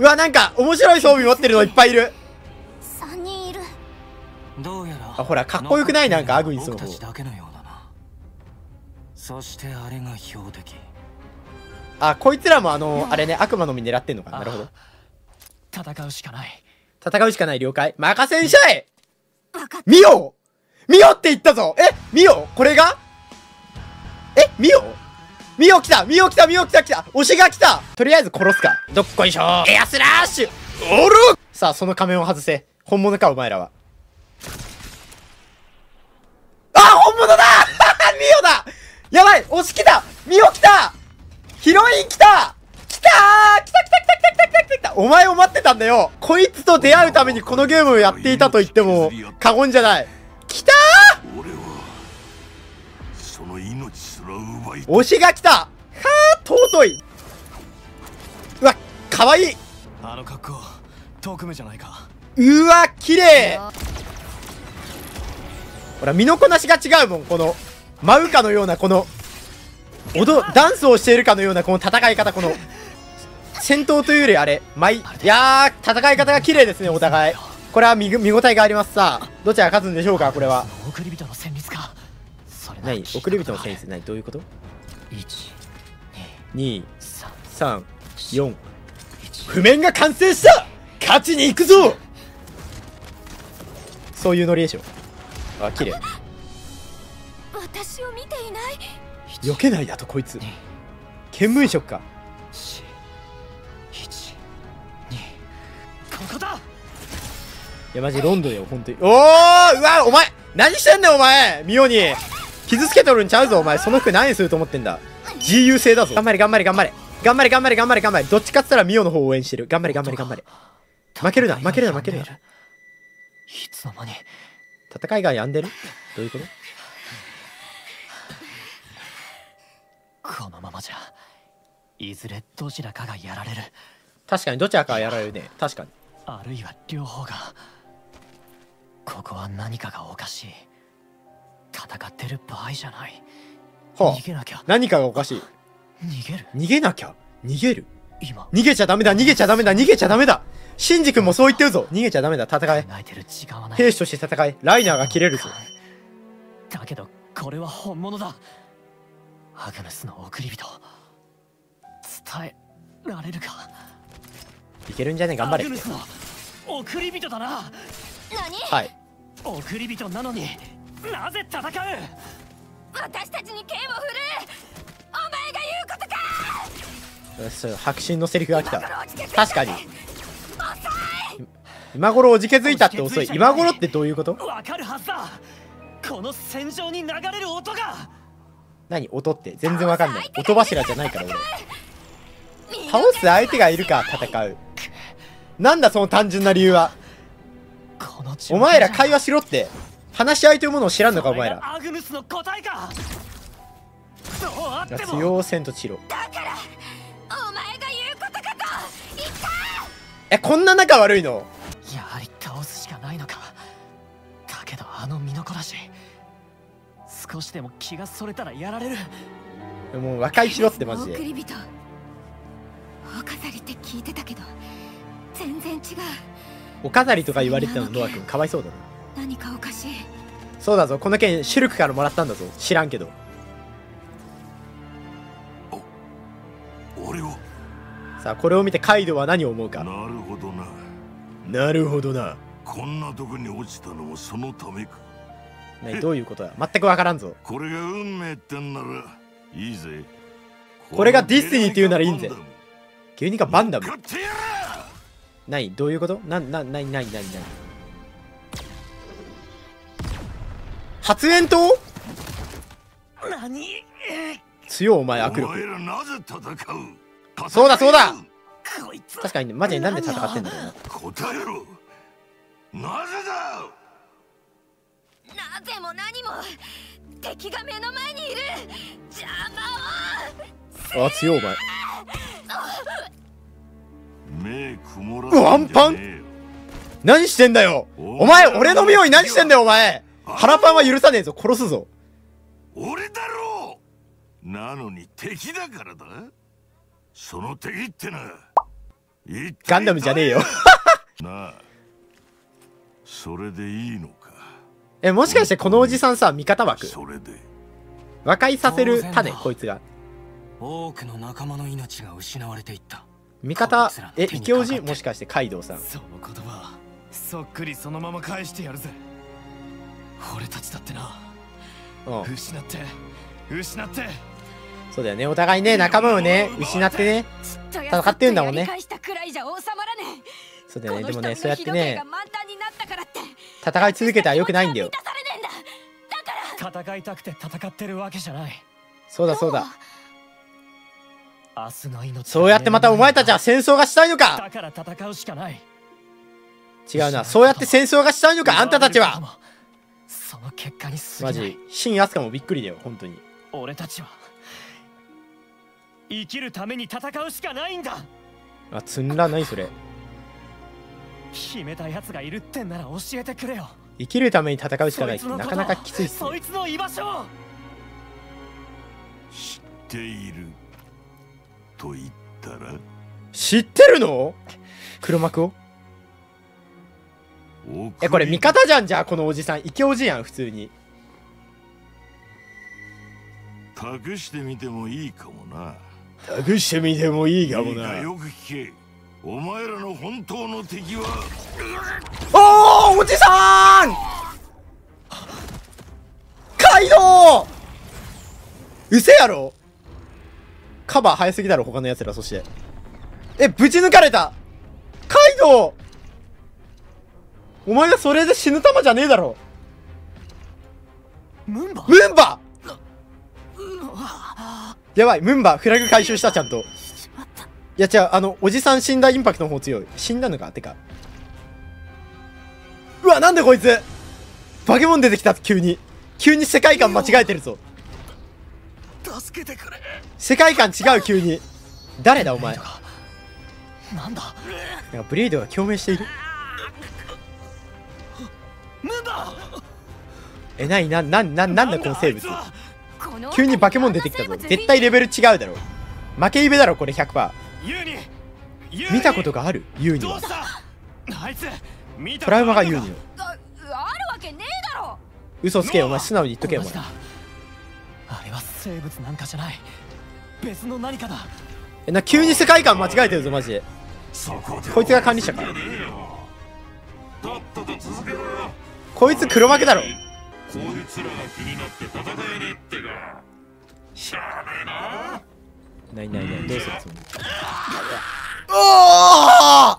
うわ、なんか面白い装備持ってるのいっぱいいる。 3人いる。 どうやらあ、ほらかっこよくない？なんかアグイスの方。 僕たちだけのようだな。そしてあれが標的。 あ、こいつらもあれね、悪魔の実狙ってんのか。なるほど。 戦うしかない。 戦うしかない。了解。任せんしゃい。 分かった。 ミオミオって言ったぞ。ミオこれがミオミオ来たミオ来たミオ来た来た推しが来た。とりあえず殺すか。どっこいしょー。エアスラッシュおる。さあ、その仮面を外せ。本物か、お前らは。あ、本物だミオだ。やばい、推し来た。ミオ来た。ヒロイン来た。来たー。来た来た来た来た来た来た。お前を待ってたんだよ。こいつと出会うためにこのゲームをやっていたと言っても過言じゃない。来たー。 俺はその命すら奪い、 推しが来た。はあ、尊い。うわ、かわいい。 あの格好、特務じゃないか。 うわ、綺麗。ほら、身のこなしが違うもん。この舞うかのような、このダンスをしているかのような、この戦い方。この戦闘というよりあれいやー、戦い方が綺麗ですね、お互い。これは見応えがあります。さあ、どちらが勝つんでしょうか。これは送り人の戦慄か。それなら何？送り人の戦慄。何？どういうこと？ 1、2、3、4。譜面が完成した。勝ちに行くぞ。そういうノリでしょ。あ、綺麗。 私を見ていない。 避けないだとこいつ。見聞色か。 ここだ。 いやマジロンドンよ本当に。おー、うわ、お前何してんねんお前。ミオに傷つけとるんちゃうぞお前。その服何すると思ってんだ。自由性だぞ。頑張れ頑張れ頑張れ頑張れ頑張れ頑張れ頑張れ。どっちかっつったらミオの方を応援してる。頑張れ頑張れ頑張れ。負けるな負けるな負けるな。 いつの間に戦いが止んでる。どういうこと？ このままじゃいずれどちらかがやられる。 確かにどちらかはやられるね。確かに。 あるいは両方が。ここは何かがおかしい。戦ってる場合じゃない。 は逃げなきゃ。 あ、何かがおかしい。 逃げる。 逃げなきゃ。逃げる。 今逃げちゃダメだ逃げちゃダメだ逃げちゃダメだ。シンジ君もそう言ってるぞ。逃げちゃダメだ。戦え。 考えてる時間はない。 兵士として戦え。ライナーが切れるぞ。 だけどこれは本物だ。アグネスの送り人伝えられるか。 いけるんじゃねえ。頑張れ。 アグネスの送り人だな。 何？ はい。 送り人なのになぜ戦う。 私たちに剣を振る。お前が言うことか。 そう迫真のセリフが来た。 今頃おじけづいたね。 確かに今頃おじけづいたって遅い。今頃ってどういうこと？ わかるはずだ。この戦場に流れる音が。 何音って全然わかんない。音柱じゃないから俺。倒す相手がいるか戦う。なんだその単純な理由は。お前ら会話しろって。話し合いというものを知らんのかお前ら。 アグヌスの答えか。そうあっても強戦とチロ。 だからお前が言うことかと言った。 こんな仲悪いの？ やはり倒すしかないのか。だけどあの身のこなし、少しでも気がそれたらやられる。 もう和解しろってマジで。 送り人お飾りって聞いてたけど全然違う。 お飾りとか言われてたのノア君かわいそうだな。 何かおかしい。 そうだぞ、この剣シュルクからもらったんだぞ。知らんけど。 俺を。 さあこれを見てカイドウは何を思うか。 なるほどな。 なるほどな。 こんなとこに落ちたのもそのためか。 どういうことだ。全くわからんぞ。 これが運命ってんならいいぜ。 これがディスティニーって言うならいいんぜ。ゲルニカバンダム。 勝ってやら。 何どういうこと？何発煙筒？ 何？ 強いお前握力。 お前らなぜ戦う？ そうだそうだ。 こいつ確かにマジでなんで戦ってんだろうな。 答えろ。なぜだ。 なぜも何も敵が目の前にいる。邪魔を。 あ、強いお前。 目曇らワンパン？何してんだよお前。俺の妙に何してんだよお前。腹パンは許さねえぞ。殺すぞ。 俺だろう。なのに敵だからだ。その敵ってな、 ガンダムじゃねえよ。 なあ、それでいいのか。 もしかしてこのおじさんさ、味方枠それで和解させる種、こいつが。 多くの仲間の命が失われていった。 味方、イケオジもしかしてカイドウさん。 その言葉そっくりそのまま返してやるぜ。俺たちだってな、失ってそうだよね、お互いね、仲間をね失ってね戦ってるんだもんね。そうだよね。でもね、そうやってね戦い続けたらよくないんだよ。 戦いたくて戦ってるわけじゃない。 そうだそうだ。 明日の命、 そうやってまたお前たちは戦争がしたいのか。 だから戦うしかない。 違うな、そうやって戦争がしたいのか、あんたたちは。 その結果に過マぎない。 ジ新アスカもびっくりだよ、本当に。 俺たちは生きるために戦うしかないんだ。 つんらないそれ。 決めたやつがいるってんなら教えてくれよ。 生きるために戦うしかないってなかなかきついっすね。 そいつの居場所知っていると言ったら。 知ってるの？黒幕を。これ味方じゃん。じゃあこのおじさんイケオジやん、普通に。 託してみてもいいかもな。 託してみてもいいかもな。 よく聞け。お前らの本当の敵は。 おー、おじさんカイドウ！うせやろ。カバー早すぎだろ他のやつら。そしてぶち抜かれた。カイドウ、お前がそれで死ぬ玉じゃねえだろ。 ムンバやばい、ムンバフラグ回収した。ちゃんと。いや違う、おじさん死んだインパクトの方強い。死んだのか。てか、うわ、なんでこいつバケモン出てきた。急に世界観間違えてるぞ。 助けてくれ。 世界観違う。急に誰だお前。 なんだ。 なんかブレイドが共鳴している。 ムンバなんだこの生物。急にバケモン出てきたぞ。絶対レベル違うだろ。負けイベだろこれ 100%。 見たことがあるユーニは。トラウマがユーニの。 あるわけねえだろ。 嘘つけよお前。素直に言っとけよお前。 あれは生物なんかじゃない。別の何かだ。 急に世界観間違えてるぞマジで。こいつが管理者か。こいつ黒幕だろ。 こいつらが気になって戦えねえってか。しゃあねえな。 ないどうするつもり。おお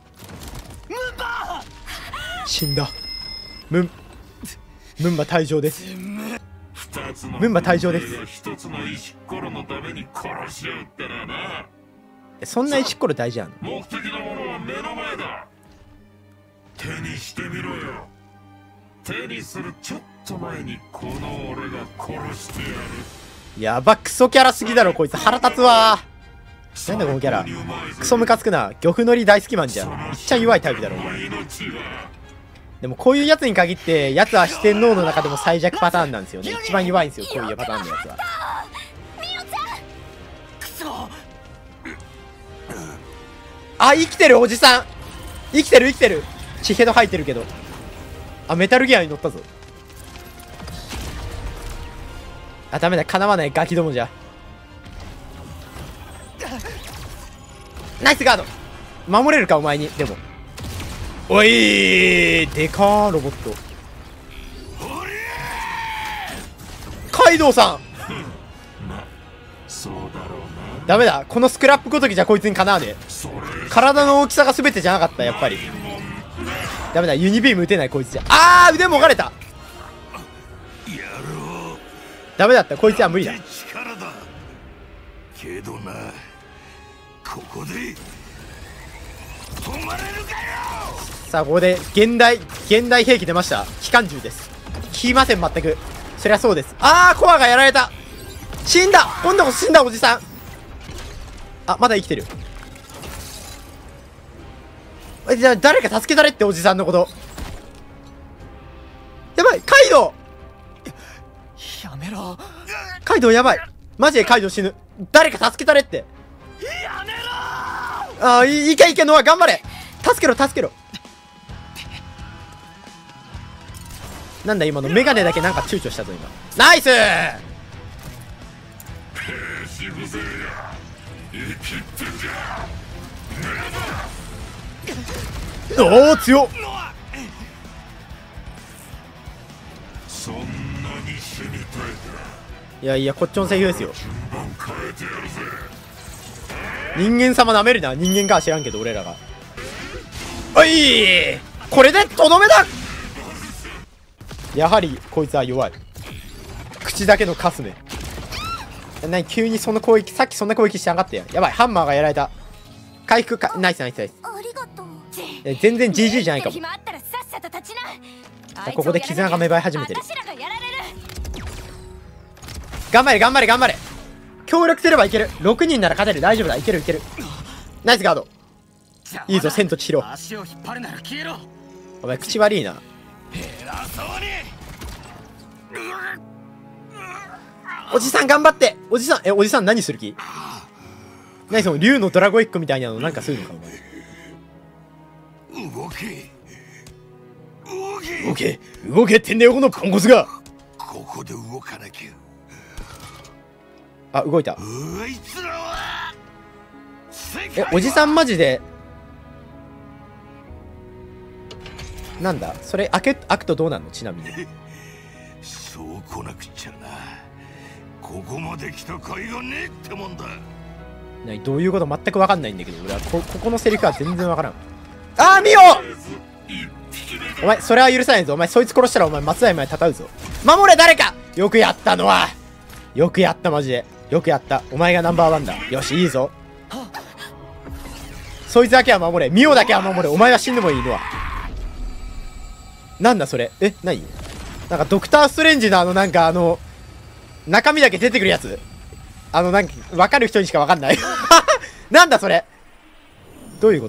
死んだ。ムンバ退場です。ムンバ退場です。 一つの石ころのために殺し合うってのはな。 そんな石ころ大事なの？ 目的のものは目の前だ。手にしてみろよ。手にするちょっと前にこの俺が殺してやる。 やば、クソキャラすぎだろこいつ。腹立つわ。なんだこのキャラ。クソムカつくな。漁夫のり大好きマンじゃん。いっちゃ弱いタイプだろお前。でもこういうやつに限ってやつは四天王の中でも最弱パターンなんですよね。一番弱いんですよこういうパターンのやつは。あ、生きてるおじさん。生きてる血ヘド吐いてるけど。メタルギアに乗ったぞ。ダメだ、叶わないガキどもじゃ。ナイスガード。守れるかお前に。でもおいでかーロボット。カイドウさんダメだ、このスクラップごときじゃこいつにかなわねえ。体の大きさが全てじゃなかったやっぱり。ダメだ、ユニビーム撃てないこいつじゃ。腕もがれた。ダメだった、こいつは無理だ。 けどな、ここで止まれるかよ。 さあここで現代兵器出ました。機関銃です。効きません全く。そりゃそうです。コアがやられた。死んだ。今度こそ死んだおじさん。まだ生きてる。じゃあ誰か助けたれっておじさんのこと。やばい、カイドウやめろ。 カイドウやばい。マジでカイドウ死ぬ。誰か助けたれって。 やめろ。 ああ、いけいけ、ノア頑張れ。助けろ助けろ。なんだ今のメガネだけなんか躊躇したぞ今。ナイス。おお強っ。 そんなに死にたいか。 いやいや、こっちのセリフですよ。人間様なめるな。人間かは知らんけど俺らが。おい、これでとどめだ。やはりこいつは弱い。口だけのカスメ。何急にその攻撃、さっきそんな攻撃してなかったやん。やばい、ハンマーがやられた。回復か、ナイスナイスナイス。 ありがとう。 全然 GG じゃないかも。 暇あったらさっさと立ちな。 ここで絆が芽生え始めてる。 私らがやられる。 頑張れ頑張れ頑張れ。協力すればいける。6人なら勝てる。大丈夫だ。いけるいける。ナイスガード。いいぞ、千と千尋。 足を引っ張るなら消えろ。 お前口悪いな。 偉そうに。 おじさん頑張って。おじさん、おじさん何する気？何その竜のドラゴエッグみたいなのなんかするのかお前。 動け動け動けってんだよこのポンコツが。 ここで動かなきゃ。 あ、動いた。 あいつらはおじさんマジでなんだそれ開くとどうなんの？ちなみにそう来なくちゃな。ここまで来た甲斐がねえってもんだ。 どういうこと全く分かんないんだけど俺はここのセリフは全然分からん。あーミオ、お前それは許さないぞ。お前そいつ殺したらお前松平前たたうぞ。守れ誰か。よくやったのは。よくやったマジで。よくやった。お前がナンバーワンだ。よしいいぞ。そいつだけは守れ。ミオだけは守れ。お前は死んでもいいのは。なんだそれ。何なんかドクターストレンジのなんか中身だけ出てくるやつ。なんか分かる人にしか分かんないなんだそれ。どういうこと？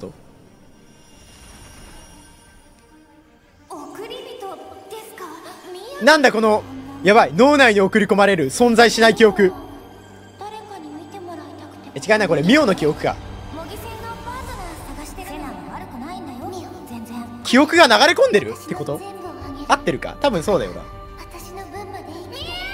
送り人ですか？ なんだこのやばい脳内に送り込まれる存在しない記憶。 誰かに見てもらいたくて。 違うなこれミオの記憶か。 模擬戦のパートナー探してる。セナは悪くないんだよ。ミオ全然。 記憶が流れ込んでるってこと？ 全部あげる。 合ってるか？多分そうだよな。 私の分までいい。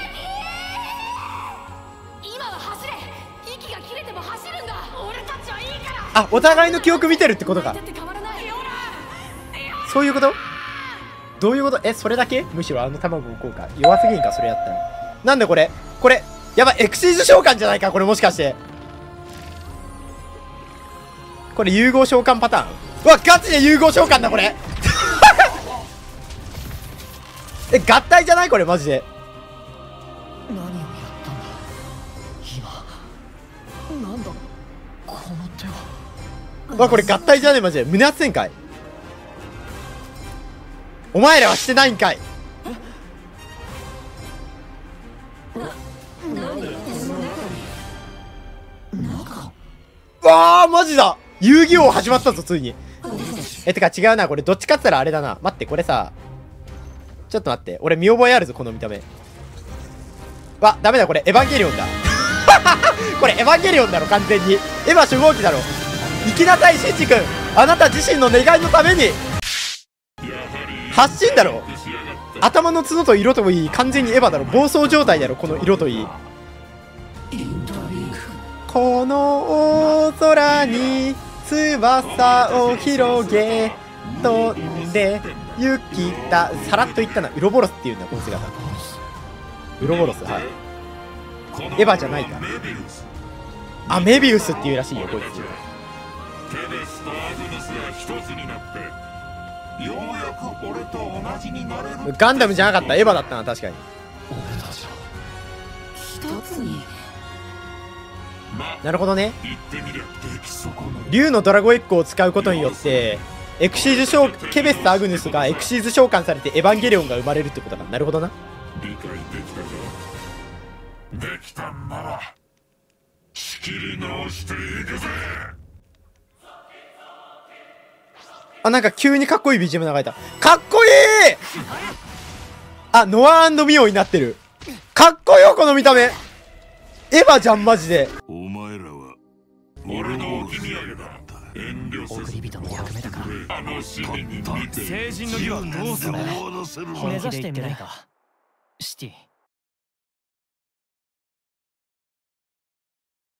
今は走れ。息が切れても走るんだ。俺たちはいいから。 あ、お互いの記憶見てるってことか。 だって変わらないよ。 そういうこと？どういうこと？それだけ？むしろ卵をこうか。弱すぎんかそれやったら。なんだこれやばい、エクシーズ召喚じゃないかこれ。もしかしてこれ融合召喚パターン？うわガチで融合召喚だこれ合体じゃないこれマジで。 何をやったんだ今。なんだこの手は。 うわこれ合体じゃねえマジで。胸圧旋回。お前らはしてないんかい。うわーマジだ。遊戯王始まったぞついに。てか違うなこれ。どっちかって言ったらあれだな。待ってこれさちょっと待って、俺見覚えあるぞこの見た目。わダメだこれエヴァンゲリオンだこれエヴァンゲリオンだろ完全に。エヴァ初号機だろ。生きなさいシンジ君。あなた自身の願いのために発信だろ。頭の角と色といい完全にエヴァだろ。暴走状態だろこの色といい。この大空に翼を広げ飛んで行きた。さらっと言ったな。ウロボロスっていうんだこの姿。ウロボロス、はい。エヴァじゃないか。あメビウスっていうらしいよこいつ。 ケベスとアグネスが一つになってようやく俺と同じになれる。 ガンダムじゃなかった。エヴァだったな確かに。 俺たちは一つに。 なるほどね。 言ってみりゃ出来損ない。 竜のドラゴエッグを使うことによってエクシーズケベスとアグヌスがエクシーズ召喚されてエヴァンゲリオンが生まれるってことか。なるほどな。 理解できたか。できたんなら仕切り直していくぜ。 あなんか急にかっこいい BGM 流れた。かっこいい。あノア&ミオになってる。かっこよこの見た目。エヴァじゃんマジで。 お前らは俺の置き土産だ。 送り人の役目だから楽しみに見て成人の儀はどうする？ 目指してみないかシティ。